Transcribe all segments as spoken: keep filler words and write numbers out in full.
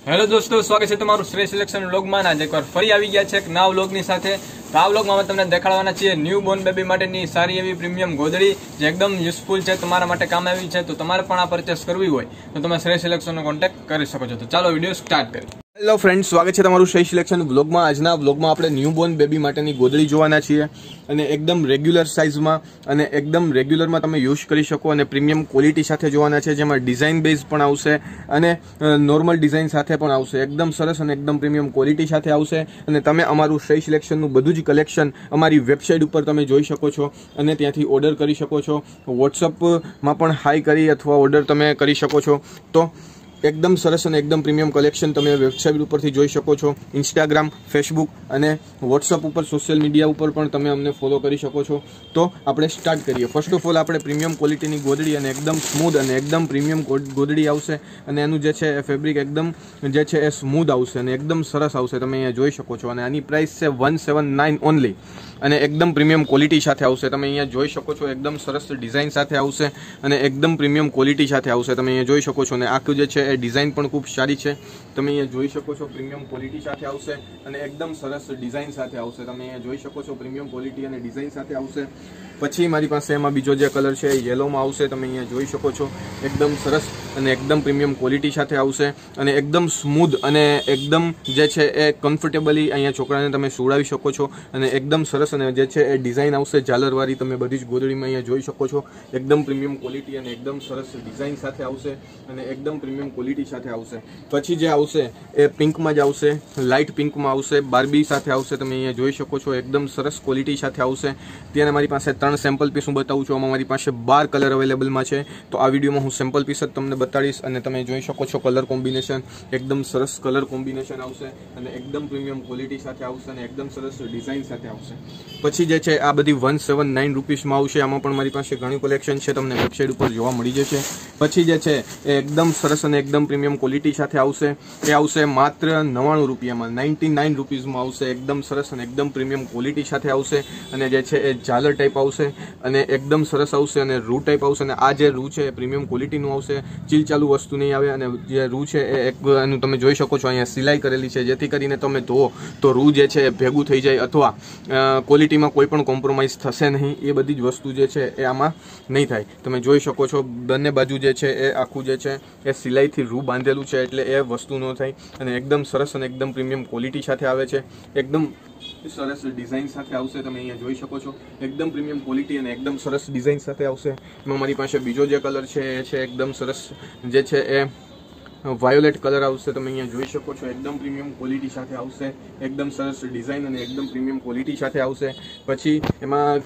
Hello દોસ્તો, સ્વાગત છે તમારું શ્રેય સિલેક્શન વ્લોગમાં. આજે એકવાર ફરી આવી ગયા છે એક નવા વ્લોગની સાથે. તો આ વ્લોગમાં અમે તમને દેખાડવાના છીએ ન્યૂ બોર્ન બેબી માટેની સારી એવી પ્રીમિયમ ગોદડી જે એકદમ યુઝફુલ છે, તમારા માટે કામ આવી છે. તો તમારે પણ આ પરચેસ કરવી હોય તો તમે શ્રેય સિલેક્શનનો કોન્ટેક્ટ કરી શકો છો. તો ચાલો વિડીયો સ્ટાર્ટ કરીએ. હેલો ફ્રેન્ડ્સ, સ્વાગત છે તમારું શ્રેય સિલેક્શન વ્લોગમાં. આજના વ્લોગમાં આપણે ન્યૂ બોર્ન બેબી માટેની ગોદડી જોવાના છીએ અને એકદમ રેગ્યુલર સાઇઝમાં અને એકદમ રેગ્યુલરમાં તમે યુઝ કરી શકો અને પ્રીમિયમ ક્વોલિટી સાથે જોવાના છે, જેમાં ડિઝાઇન બેઝ પણ આવશે અને નોર્મલ ડિઝાઇન સાથે પણ આવશે. એકદમ સરસ અને એકદમ પ્રીમિયમ ક્વોલિટી સાથે આવશે અને તમે અમારું શ્રેય સિલેક્શનનું બધું જ કલેક્શન અમારી વેબસાઇટ ઉપર તમે જોઈ શકો છો અને ત્યાંથી ઓર્ડર કરી શકો છો. વોટ્સઅપમાં પણ હાઈ કરી અથવા ઓર્ડર તમે કરી શકો છો. તો એકદમ સરસ અને એકદમ પ્રીમિયમ કલેક્શન તમે વેબસાઇટ ઉપરથી જોઈ શકો છો. ઇન્સ્ટાગ્રામ, ફેસબુક અને વોટ્સઅપ ઉપર સોશિયલ મીડિયા ઉપર પણ તમે અમને ફોલો કરી શકો છો. તો આપણે સ્ટાર્ટ કરીએ. ફર્સ્ટ ઓફ ઓલ આપણે પ્રીમિયમ ક્વોલિટીની ગોદડી અને એકદમ સ્મૂધ અને એકદમ પ્રીમિયમ ગોદડી આવશે અને એનું જે છે એ ફેબ્રિક એકદમ જે છે એ સ્મૂધ આવશે અને એકદમ સરસ આવશે. તમે અહીંયા જોઈ શકો છો અને આની પ્રાઇસ છે વન સેવન નાઇન ઓનલી અને એકદમ પ્રીમિયમ ક્વોલિટી સાથે આવશે. તમે અહીંયા જોઈ શકો છો એકદમ સરસ ડિઝાઇન સાથે આવશે અને એકદમ પ્રીમિયમ ક્વોલિટી સાથે આવશે. તમે અહીંયા જોઈ શકો છો અને આખું જે છે એ ડિઝાઇન પણ ખૂબ સારી છે. તમે અહીંયા જોઈ શકો છો પ્રીમિયમ ક્વોલિટી સાથે આવશે અને એકદમ સરસ ડિઝાઇન સાથે આવશે. તમે અહીંયા જોઈ શકો છો પ્રીમિયમ ક્વોલિટી અને ડિઝાઇન સાથે આવશે. પછી મારી પાસે એમાં બીજો જે કલર છે એ યેલોમાં આવશે. તમે અહીંયા જોઈ શકો છો એકદમ સરસ અને એકદમ પ્રીમિયમ ક્વોલિટી સાથે આવશે અને એકદમ સ્મૂધ અને એકદમ જે છે એ કમ્ફર્ટેબલી અહીંયા છોકરાને તમે સુવડાવી શકો છો અને એકદમ સરસ અને જે છે એ ડિઝાઇન આવશે ઝાલરવાળી. તમે બધી જ ગોદડીમાં અહીંયા જોઈ શકો છો એકદમ પ્રીમિયમ ક્વોલિટી અને એકદમ સરસ ડિઝાઇન સાથે આવશે અને એકદમ પ્રીમિયમ ક્વોલિટી સાથે આવશે. પછી જે આવશે એ પિંકમાં જ આવશે, લાઇટ પિંકમાં આવશે, બાર્બી સાથે આવશે. તમે અહીંયા જોઈ શકો છો એકદમ સરસ ક્વોલિટી સાથે આવશે. ત્યાં મારી પાસે ત્રણ સેમ્પલ પીસ હું બતાવું છું. આમાં મારી પાસે બાર કલર અવેલેબલમાં છે. તો આ વિડીયોમાં હું સેમ્પલ પીસ જ તમને બતાડીશ અને તમે જોઈ શકો છો કલર કોમ્બિનેશન એકદમ સરસ કલર કોમ્બિનેશન આવશે અને એકદમ પ્રીમિયમ ક્વોલિટી સાથે આવશે અને એકદમ સરસ ડિઝાઇન સાથે આવશે. પછી જે છે આ બધી વન સેવન નાઇન રૂપીસમાં આવશે. આમાં પણ મારી પાસે ઘણી કલેક્શન છે, તમને વેબસાઇટ ઉપર જોવા મળી જશે. પછી જે છે એ એકદમ સરસ અને એકદમ પ્રીમિયમ ક્વોલિટી સાથે આવશે. એ આવશે માત્ર નવ્વાણું રૂપિયામાં, નાઇન્ટી નાઇન રૂપીઝમાં આવશે. એકદમ સરસ અને એકદમ પ્રીમિયમ ક્વોલિટી સાથે આવશે અને જે છે એ ઝાલર ટાઈપ આવશે અને એકદમ સરસ આવશે અને રૂ ટાઈપ આવશે. અને આ જે રૂ છે એ પ્રીમિયમ ક્વોલિટીનું આવશે, ચીલચાલુ વસ્તુ નહીં આવે. અને જે રૂ છે એ એક એનું તમે જોઈ શકો છો અહીંયા સિલાઈ કરેલી છે, જેથી કરીને તમે ધોવો તો રૂ જે છે એ ભેગું થઈ જાય અથવા ક્વોલિટીમાં કોઈ પણ કોમ્પ્રોમાઇઝ થશે નહીં. એ બધી જ વસ્તુ જે છે એ આમાં નહીં થાય. તમે જોઈ શકો છો બંને બાજુ જે છે એ આખું જે છે એ સિલાઈથી રૂ બાંધેલું છે એટલે એ વસ્તુ ન થાય અને એકદમ સરસ અને એકદમ પ્રીમિયમ ક્વોલિટી સાથે આવે છે. એકદમ સરસ ડિઝાઇન સાથે આવશે. તમે અહીંયા જોઈ શકો છો એકદમ પ્રીમિયમ ક્વોલિટી અને એકદમ સરસ ડિઝાઇન સાથે આવશે. એમાં મારી પાસે બીજો જે કલર છે એ છે એકદમ સરસ જે છે એ વાયોલેટ કલર આવશે. તમે અહીંયા જોઈ શકો છો એકદમ પ્રીમિયમ ક્વોલિટી સાથે આવશે, એકદમ સરસ ડિઝાઇન અને એકદમ પ્રીમિયમ ક્વોલિટી સાથે આવશે. પછી એમાં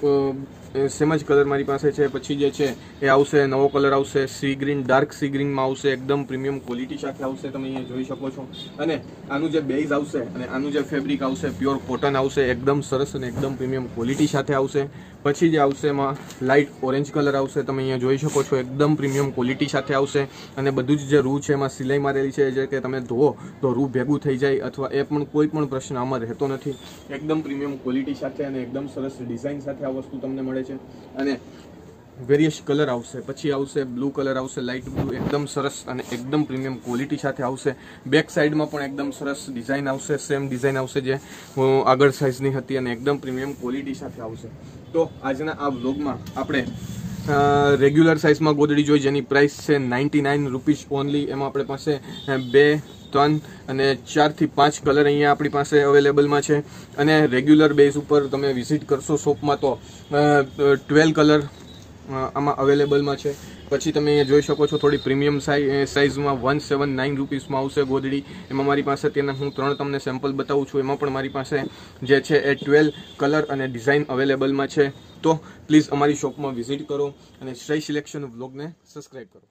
સેમ જ કલર મારી પાસે છે. પછી જે છે એ આવશે નવો કલર આવશે સી ગ્રીન, ડાર્ક સી ગ્રીનમાં આવશે, એકદમ પ્રીમિયમ ક્વોલિટી સાથે આવશે. તમે અહીંયા જોઈ શકો છો અને આનું જે બેઝ આવશે અને આનું જે ફેબ્રિક આવશે પ્યોર કોટન આવશે, એકદમ સરસ અને એકદમ પ્રીમિયમ ક્વોલિટી સાથે આવશે. પછી જે આવશે એમાં લાઇટ ઓરેન્જ કલર આવશે. તમે અહીંયા જોઈ શકો છો એકદમ પ્રીમિયમ ક્વોલિટી સાથે આવશે અને બધું જ જે રૂ છે એમાં સિલાઈ મારેલી છે, જે કે તમે ધોવો તો રૂ ભેગું થઈ જાય અથવા એ પણ કોઈ પણ પ્રશ્ન આમાં રહેતો નથી. એકદમ પ્રીમિયમ ક્વોલિટી સાથે અને એકદમ સરસ ડિઝાઇન સાથે આ વસ્તુ તમને મળે છે અને વેરિયસ કલર આવશે. પછી આવશે બ્લુ કલર આવશે, લાઇટ બ્લુ, એકદમ સરસ અને એકદમ પ્રીમિયમ ક્વોલિટી સાથે આવશે. બેક સાઈડમાં પણ એકદમ સરસ ડિઝાઇન આવશે, સેમ ડિઝાઇન આવશે જે આગળ સાઇઝની હતી અને એકદમ પ્રીમિયમ ક્વોલિટી સાથે આવશે. તો આજના આ વ્લોગમાં આપણે રેગ્યુલર સાઇઝમાં ગોદડી જોઈ જેની પ્રાઇસ છે નાઇન્ટી નાઇન રૂપીસ ઓનલી. એમાં આપણે પાસે બે, ત્રણ અને ચારથી પાંચ કલર અહીંયા આપણી પાસે અવેલેબલમાં છે અને રેગ્યુલર બેઝ ઉપર તમે વિઝિટ કરશો શોપમાં તો ટ્વેલ્વ કલર આમાં અવેલેબલમાં છે. પછી તમે અહીંયા જોઈ શકો છો થોડી પ્રીમિયમ સાઇઝમાં વન સેવન નાઇન રૂપીસમાં આવશે ગોદડી. એમાં મારી પાસે તેના હું ત્રણ તમને સેમ્પલ બતાવું છું. એમાં પણ મારી પાસે જે છે એ ટ્વેલ્વ કલર અને ડિઝાઇન અવેલેબલમાં છે. તો પ્લીઝ અમારી શોપમાં વિઝિટ કરો અને શ્રેય સિલેક્શન વ્લોગને સબસ્ક્રાઈબ કરો.